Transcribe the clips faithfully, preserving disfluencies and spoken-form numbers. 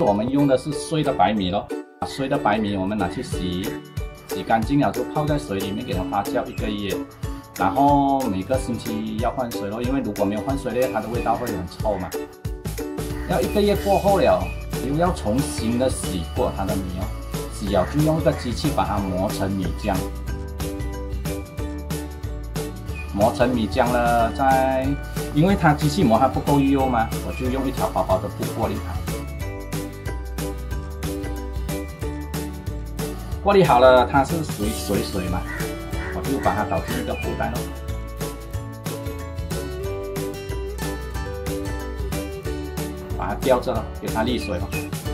我们用的是碎的白米咯，碎的白米我们拿去洗，洗干净了就泡在水里面给它发酵一个月，然后每个星期要换水咯，因为如果没有换水呢，它的味道会很臭嘛。要一个月过后了，又要重新的洗过它的米哦，洗了就用一个机器把它磨成米浆。 磨成米浆了，再因为它机器磨还不够幼嘛，我就用一条薄薄的布过滤它。过滤好了，它是属于水水嘛，我就把它倒进一个布袋咯，把它吊着了，给它沥水了。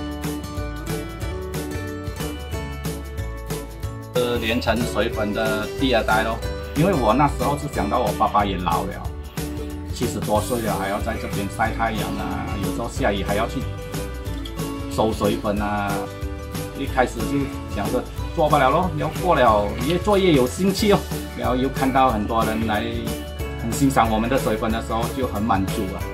是连成水粉的第二代咯。 因为我那时候是想到我爸爸也老了，七十多岁了，还要在这边晒太阳啊，有时候下雨还要去收水粉啊。一开始就想着做不了咯，然后过了越做越有兴趣哦，然后又看到很多人来很欣赏我们的水粉的时候，就很满足了。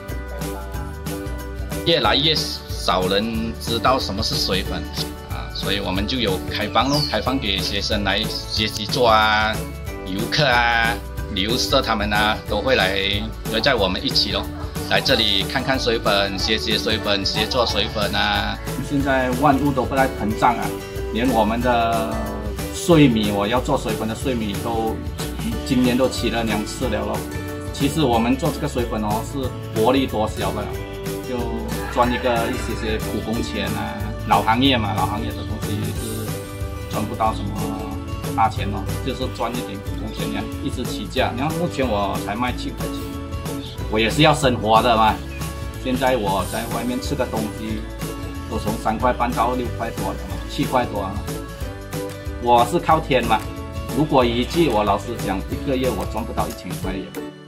越来越少人知道什么是水粉啊，所以我们就有开放咯，开放给学生来学习做啊。 游客啊、旅游社他们啊，都会来约在我们一起咯，来这里看看水粉，学学水粉，学做水粉啊。现在万物都不在膨胀啊，连我们的碎米，我要做水粉的碎米都今年都起了两次了咯。其实我们做这个水粉哦，是薄利多销的，就赚一个一些些苦工钱啊。老行业嘛，老行业的东西是赚不到什么。 大钱哦，就是赚一点苦工钱呀，一直起价。然后目前我才卖七块钱，我也是要生活的嘛。现在我在外面吃个东西，都从三块半到六块多了嘛，七块多啊。我是靠天嘛，如果一季我老实讲，一个月我赚不到一千块也。